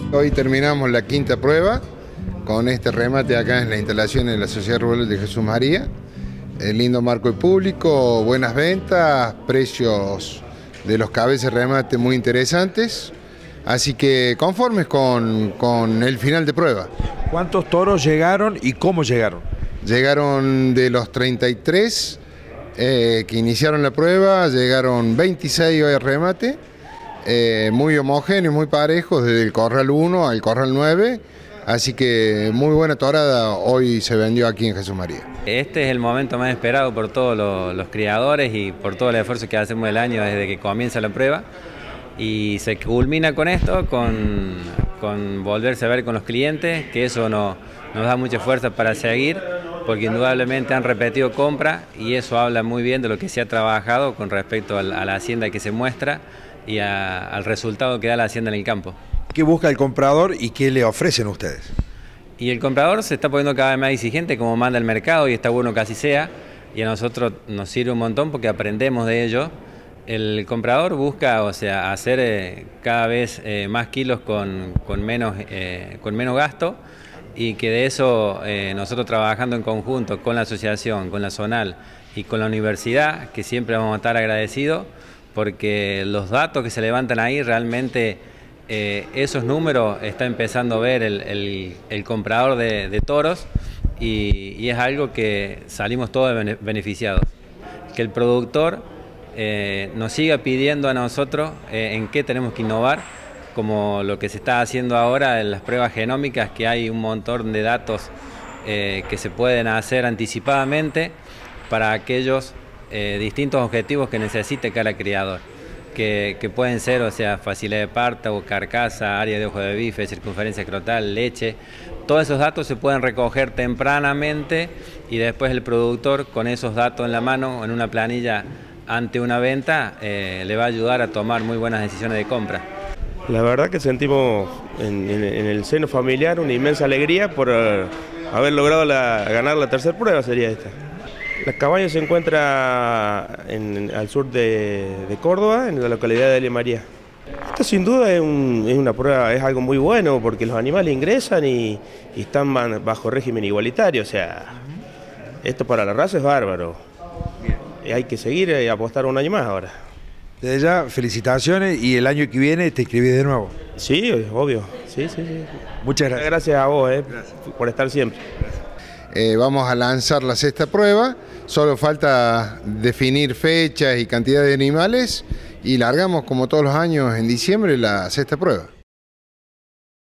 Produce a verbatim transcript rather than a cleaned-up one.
Hoy terminamos la quinta prueba con este remate acá en la instalación de la Sociedad Rural de Jesús María. El lindo marco de público, buenas ventas, precios de los cabezas de remate muy interesantes. Así que conformes con, con el final de prueba. ¿Cuántos toros llegaron y cómo llegaron? Llegaron de los treinta y tres eh, que iniciaron la prueba, llegaron veintiséis hoy al remate, eh, muy homogéneos, muy parejos, desde el corral uno al corral nueve. Así que muy buena torada hoy se vendió aquí en Jesús María. Este es el momento más esperado por todos los, los criadores y por todo el esfuerzo que hacemos el año desde que comienza la prueba. Y se culmina con esto, con, con volverse a ver con los clientes, que eso no, nos da mucha fuerza para seguir, porque indudablemente han repetido compra y eso habla muy bien de lo que se ha trabajado con respecto a la, a la hacienda que se muestra y a, al resultado que da la hacienda en el campo. ¿Qué busca el comprador y qué le ofrecen ustedes? Y el comprador se está poniendo cada vez más exigente como manda el mercado y está bueno que así sea, y a nosotros nos sirve un montón porque aprendemos de ello. El comprador busca, o sea, hacer eh, cada vez eh, más kilos con, con, menos, eh, con menos gasto, y que de eso eh, nosotros trabajando en conjunto con la asociación, con la zonal y con la universidad, que siempre vamos a estar agradecidos, porque los datos que se levantan ahí realmente eh, esos números está empezando a ver el, el, el comprador de, de toros y, y es algo que salimos todos beneficiados. Que el productor Eh, nos siga pidiendo a nosotros eh, en qué tenemos que innovar, como lo que se está haciendo ahora en las pruebas genómicas, que hay un montón de datos eh, que se pueden hacer anticipadamente para aquellos eh, distintos objetivos que necesite cada criador, que, que pueden ser, o sea, facilidad de parto, o carcasa, área de ojo de bife, circunferencia escrotal, leche. Todos esos datos se pueden recoger tempranamente y después el productor, con esos datos en la mano, en una planilla ante una venta, eh, le va a ayudar a tomar muy buenas decisiones de compra. La verdad que sentimos en, en, en el seno familiar una inmensa alegría por uh, haber logrado la, ganar la tercera prueba, sería esta. La cabaña se encuentra en, al sur de, de Córdoba, en la localidad de Elia María. Esto sin duda es, un, es una prueba, es algo muy bueno porque los animales ingresan y, y están bajo régimen igualitario, o sea, esto para la raza es bárbaro. Hay que seguir y apostar un año más ahora. Desde ya, felicitaciones y el año que viene te inscribís de nuevo. Sí, obvio. Sí, sí, sí. Muchas gracias. Gracias a vos eh, por estar siempre. Eh, vamos a lanzar la sexta prueba, solo falta definir fechas y cantidad de animales y largamos como todos los años en diciembre la sexta prueba.